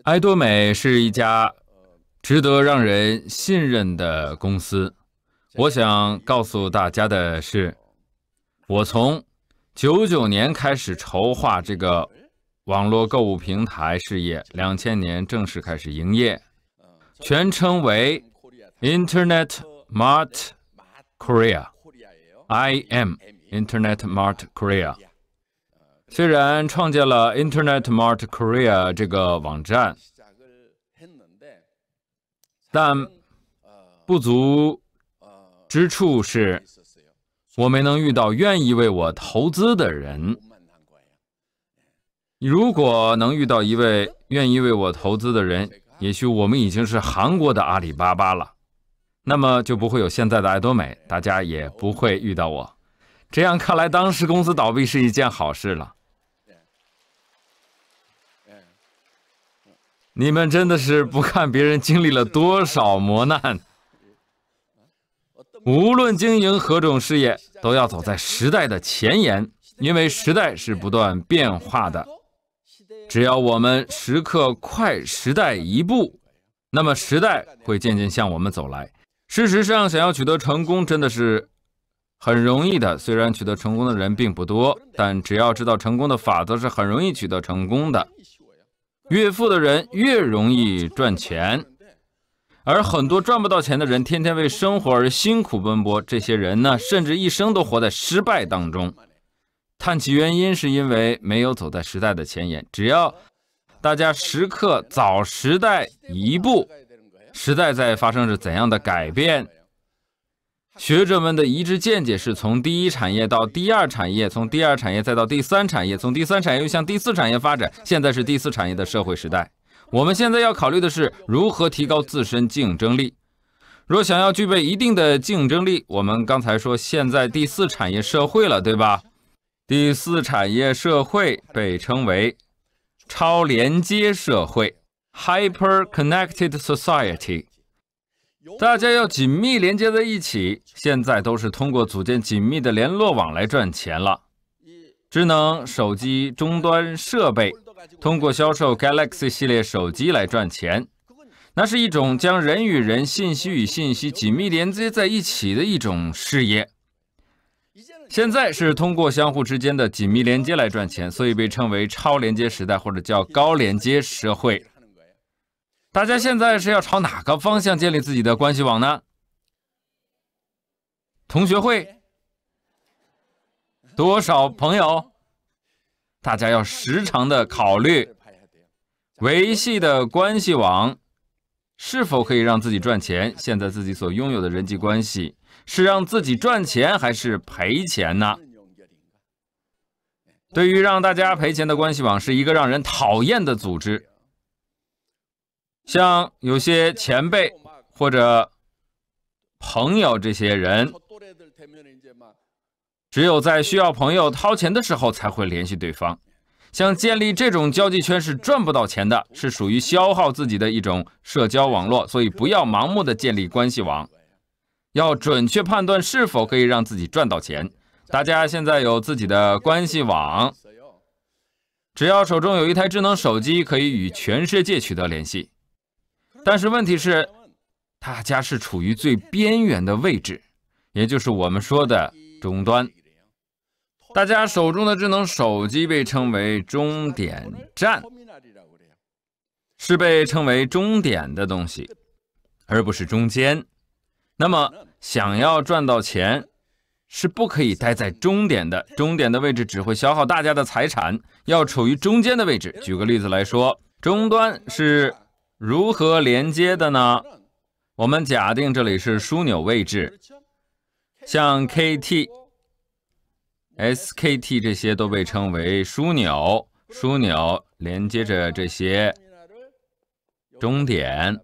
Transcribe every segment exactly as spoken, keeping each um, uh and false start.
爱多美是一家值得让人信任的公司。我想告诉大家的是，我从九九年开始筹划这个网络购物平台事业，两千年正式开始营业，全称为 Internet Mart Korea。I M Internet Mart Korea。虽然创建了 Internet Mart Korea 这个网站，但不足之处是，我没能遇到愿意为我投资的人。如果能遇到一位愿意为我投资的人，也许我们已经是韩国的阿里巴巴了，那么就不会有现在的爱多美，大家也不会遇到我。这样看来，当时公司倒闭是一件好事了。你们真的是不看别人经历了多少磨难。无论经营何种事业，都要走在时代的前沿，因为时代是不断变化的。只要我们时刻快时代一步，那么时代会渐渐向我们走来。事实上，想要取得成功真的是很容易的，虽然取得成功的人并不多，但只要知道成功的法则，是很容易取得成功的。越富的人越容易赚钱，而很多赚不到钱的人天天为生活而辛苦奔波，这些人呢，甚至一生都活在失败当中。叹其原因，是因为没有走在时代的前沿。只要大家时刻早时代一步，时代在发生着怎样的改变？学者们的一致见解是，从第一产业到第二产业，从第二产业再到第三产业，从第三产业又向第四产业发展，现在是第四产业的社会时代。我们现在要考虑的是如何提高自身竞争力。若想要具备一定的竞争力，我们刚才说现在第四产业社会了，对吧？第四产业社会被称为超连接社会 （Hyper-Connected Society）。大家要紧密连接在一起，现在都是通过组建紧密的联络网来赚钱了。智能手机终端设备通过销售 Galaxy 系列手机来赚钱，那是一种将人与人、信息与信息紧密连接在一起的一种事业。现在是通过相互之间的紧密连接来赚钱，所以被称为超连接时代，或者叫高连接社会。大家现在是要朝哪个方向建立自己的关系网呢？同学会？多少朋友？大家要时常的考虑，维系的关系网是否可以让自己赚钱？现在自己所拥有的人际关系是让自己赚钱还是赔钱呢？对于让大家赔钱的关系网，是一个让人讨厌的组织。像有些前辈或者朋友，这些人只有在需要朋友掏钱的时候才会联系对方。像建立这种交际圈是赚不到钱的，是属于消耗自己的一种社交网络，所以不要盲目的建立关系网，要准确判断是否可以让自己赚到钱。大家现在有自己的关系网，只要手中有一台智能手机，可以与全世界取得联系。但是问题是，大家是处于最边缘的位置，也就是我们说的终端。大家手中的智能手机被称为终点站，是被称为终点的东西，而不是中间。那么想要赚到钱，是不可以待在终点的，终点的位置只会消耗大家的财产，要处于中间的位置。举个例子来说，终端是如何连接的呢？我们假定这里是枢纽位置，像 K T、S K T 这些都被称为枢纽，枢纽连接着这些终点。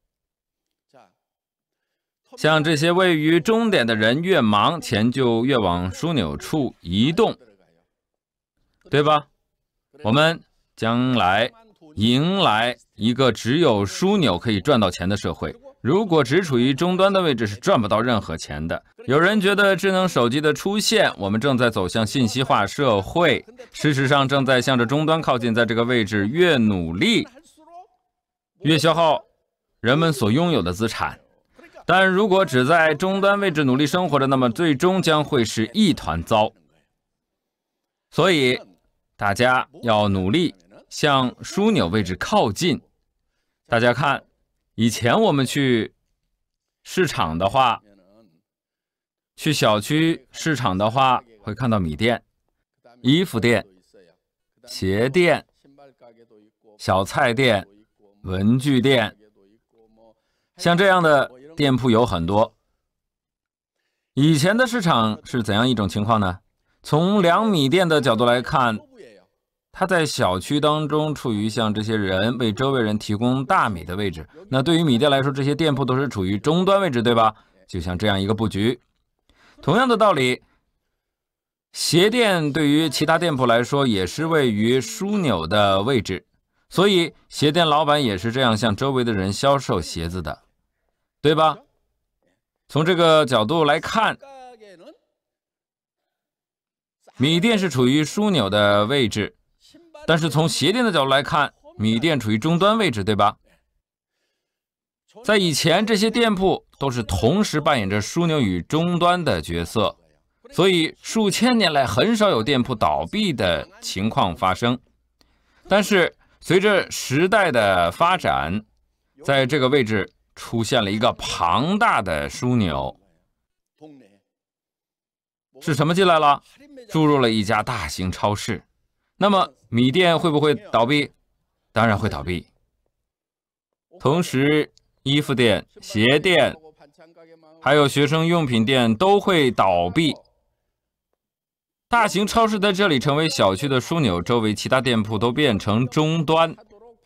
像这些位于终点的人越忙，钱就越往枢纽处移动，对吧？我们将来迎来一个只有枢纽可以赚到钱的社会。如果只处于终端的位置，是赚不到任何钱的。有人觉得智能手机的出现，我们正在走向信息化社会，事实上正在向着终端靠近。在这个位置越努力， 越消耗人们所拥有的资产。但如果只在终端位置努力生活着，那么最终将会是一团糟。所以大家要努力向枢纽位置靠近。大家看，以前我们去市场的话，去小区市场的话，会看到米店、衣服店、鞋店、小菜店、文具店，像这样的店铺有很多。以前的市场是怎样一种情况呢？从量米店的角度来看，它在小区当中处于像这些人为周围人提供大米的位置。那对于米店来说，这些店铺都是处于终端位置，对吧？就像这样一个布局。同样的道理，鞋店对于其他店铺来说也是位于枢纽的位置，所以鞋店老板也是这样向周围的人销售鞋子的，对吧？从这个角度来看，米店是处于枢纽的位置，但是从鞋店的角度来看，米店处于终端位置，对吧？在以前，这些店铺都是同时扮演着枢纽与终端的角色，所以数千年来很少有店铺倒闭的情况发生。但是随着时代的发展，在这个位置出现了一个庞大的枢纽。是什么进来了？注入了一家大型超市。那么米店会不会倒闭？当然会倒闭。同时衣服店、鞋店还有学生用品店都会倒闭。大型超市在这里成为小区的枢纽，周围其他店铺都变成终端，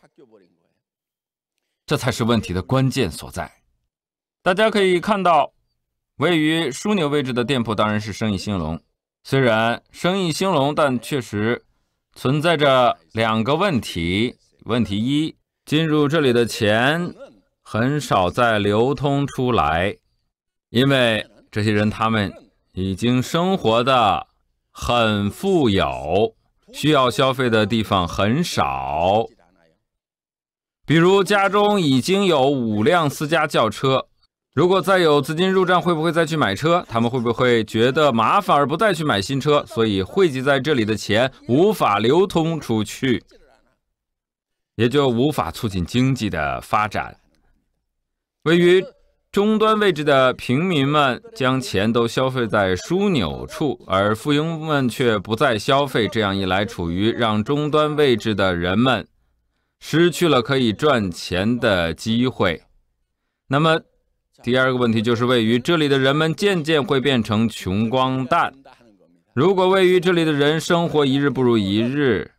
这才是问题的关键所在。大家可以看到，位于枢纽位置的店铺当然是生意兴隆。虽然生意兴隆，但确实存在着两个问题。问题一，进入这里的钱很少再流通出来，因为这些人他们已经生活的很富有，需要消费的地方很少。比如家中已经有五辆私家轿车，如果再有资金入账，会不会再去买车？他们会不会觉得麻烦而不再去买新车？所以汇集在这里的钱无法流通出去，也就无法促进经济的发展。位于终端位置的平民们将钱都消费在枢纽处，而富翁们却不再消费，这样一来，处于让终端位置的人们失去了可以赚钱的机会。那么第二个问题就是，位于这里的人们渐渐会变成穷光蛋。如果位于这里的人生活一日不如一日，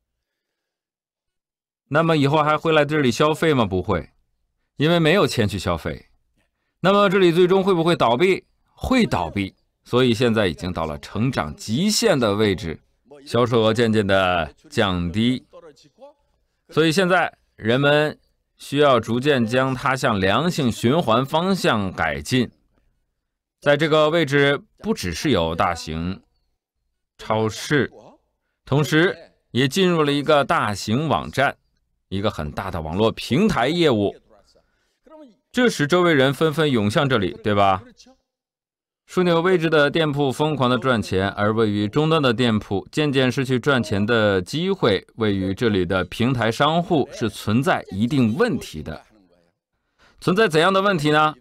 那么以后还会来这里消费吗？不会，因为没有钱去消费。那么这里最终会不会倒闭？会倒闭。所以现在已经到了成长极限的位置，销售额渐渐的降低。所以现在人们需要逐渐将它向良性循环方向改进。在这个位置不只是有大型超市，同时也进入了一个大型网站，一个很大的网络平台业务。这时周围人纷纷涌向这里，对吧？枢纽位置的店铺疯狂的赚钱，而位于终端的店铺渐渐失去赚钱的机会。位于这里的平台商户是存在一定问题的。存在怎样的问题呢？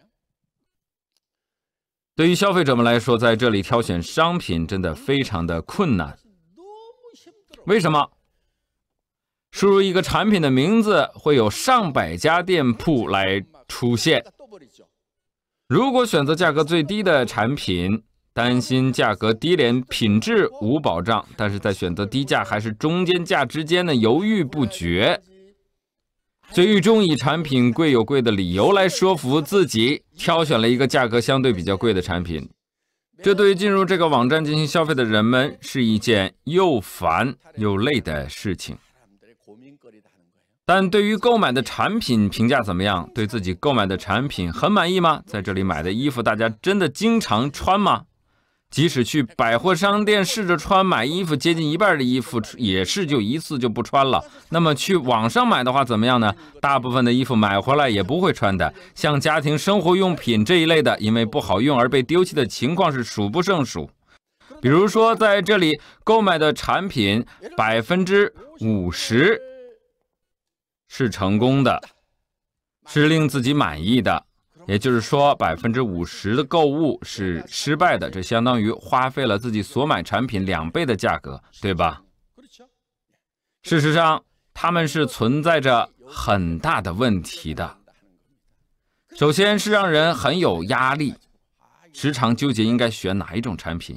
对于消费者们来说，在这里挑选商品真的非常的困难。为什么？输入一个产品的名字，会有上百家店铺来出现。如果选择价格最低的产品，担心价格低廉，品质无保障，但是在选择低价还是中间价之间呢犹豫不决，最终以产品贵有贵的理由来说服自己，挑选了一个价格相对比较贵的产品。这对于进入这个网站进行消费的人们是一件又烦又累的事情。但对于购买的产品评价怎么样？对自己购买的产品很满意吗？在这里买的衣服大家真的经常穿吗？ 即使去百货商店试着穿买衣服，接近一半的衣服也是就一次就不穿了。那么去网上买的话怎么样呢？大部分的衣服买回来也不会穿的，像家庭生活用品这一类的，因为不好用而被丢弃的情况是数不胜数。比如说在这里购买的产品百分之五十是成功的，是令自己满意的。也就是说，百分之五十的购物是失败的，这相当于花费了自己所买产品两倍的价格，对吧？事实上，他们是存在着很大的问题的。首先是让人很有压力，时常纠结应该选哪一种产品。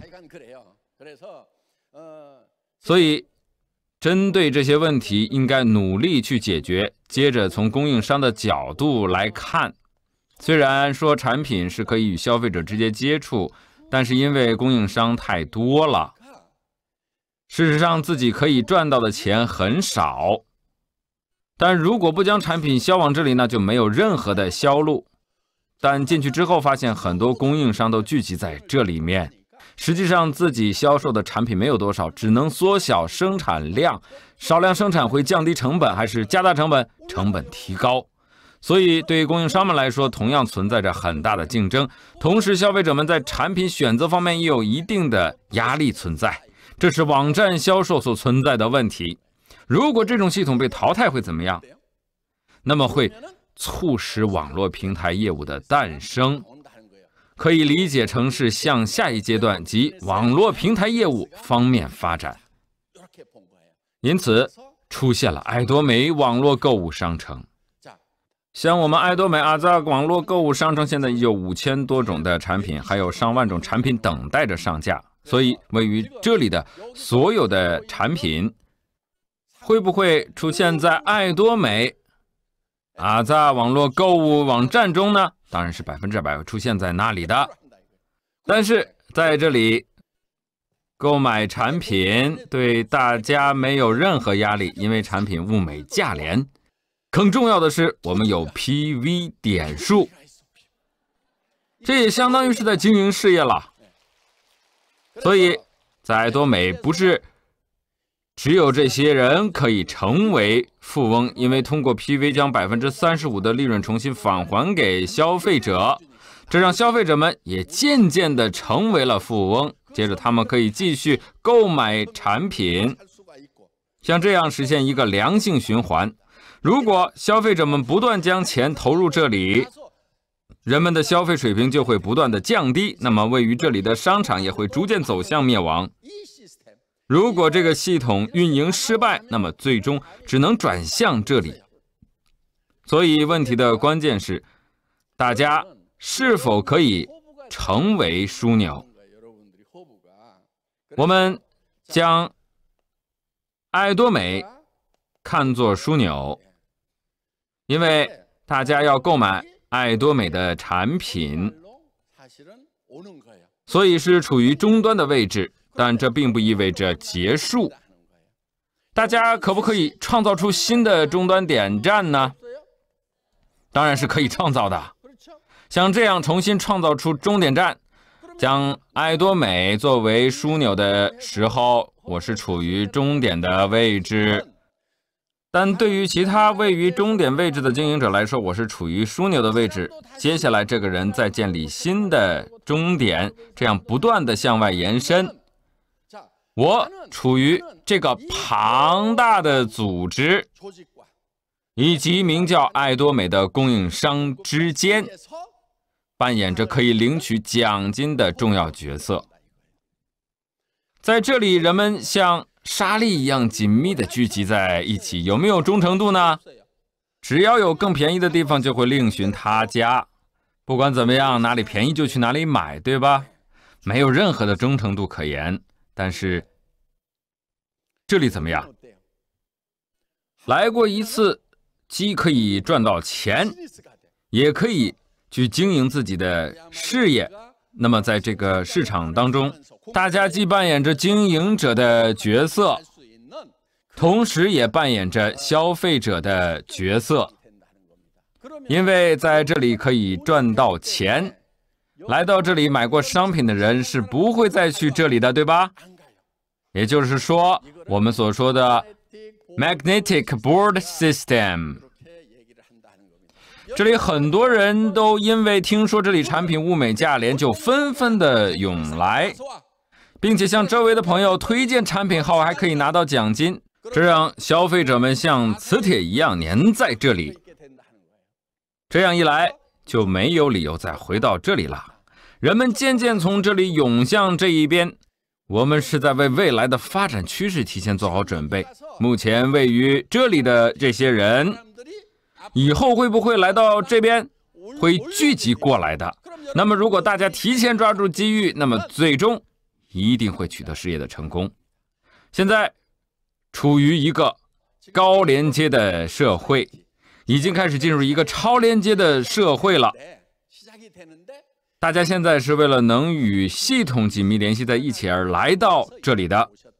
所以，针对这些问题，应该努力去解决。接着，从供应商的角度来看。虽然说产品是可以与消费者直接接触，但是因为供应商太多了，事实上自己可以赚到的钱很少。但如果不将产品销往这里呢，就没有任何的销路。但进去之后发现很多供应商都聚集在这里面，实际上自己销售的产品没有多少，只能缩小生产量，少量生产会降低成本还是加大成本？成本提高。所以对于供应商们来说，同样存在着很大的竞争，同时消费者们在产品选择方面也有一定的压力存在，这是网站销售所存在的问题。如果这种系统被淘汰会怎么样？那么会促使网络平台业务的诞生，可以理解成是向下一阶段即网络平台业务方面发展。因此出现了爱多美网络购物商城。像我们爱多美阿扎网络购物商城现在已有五千多种的产品，还有上万种产品等待着上架。所以位于这里的所有的产品会不会出现在爱多美阿扎网络购物网站中呢？当然是百分之百会出现在那里的。但是在这里购买产品对大家没有任何压力，因为产品物美价廉。更重要的是，我们有 P V 点数，这也相当于是在经营事业了。所以，在爱多美不是只有这些人可以成为富翁，因为通过 P V 将 百分之三十五 的利润重新返还给消费者，这让消费者们也渐渐地成为了富翁。接着，他们可以继续购买产品，像这样实现一个良性循环。如果消费者们不断将钱投入这里，人们的消费水平就会不断的降低，那么位于这里的商场也会逐渐走向灭亡。如果这个系统运营失败，那么最终只能转向这里。所以问题的关键是，大家是否可以成为枢纽？我们将爱多美看作枢纽，因为大家要购买爱多美的产品，所以是处于终端的位置，但这并不意味着结束。大家可不可以创造出新的终端点站呢？当然是可以创造的。像这样重新创造出终点站，将爱多美作为枢纽的时候，我是处于终点的位置。但对于其他位于终点位置的经营者来说，我是处于枢纽的位置。接下来这个人再建立新的终点，这样不断的向外延伸。我处于这个庞大的组织以及名叫爱多美的供应商之间，扮演着可以领取奖金的重要角色。在这里，人们像沙粒一样紧密地聚集在一起，有没有忠诚度呢？只要有更便宜的地方，就会另寻他家。不管怎么样，哪里便宜就去哪里买，对吧？没有任何的忠诚度可言。但是这里怎么样？来过一次，既可以赚到钱，也可以去经营自己的事业。那么在这个市场当中，大家既扮演着经营者的角色，同时也扮演着消费者的角色，因为在这里可以赚到钱， 来到这里买过商品的人是不会再去这里的，对吧？也就是说，我们所说的 magnetic board system。这里很多人都因为听说这里产品物美价廉，就纷纷的涌来，并且向周围的朋友推荐产品后还可以拿到奖金，这让消费者们像磁铁一样粘在这里。这样一来，就没有理由再回到这里了。人们渐渐从这里涌向这一边。我们是在为未来的发展趋势提前做好准备。目前位于这里的这些人，以后会不会来到这边？会聚集过来的。那么如果大家提前抓住机遇，那么最终一定会取得事业的成功。现在处于一个高连接的社会，已经开始进入一个超连接的社会了。大家现在是为了能与系统紧密联系在一起而来到这里的。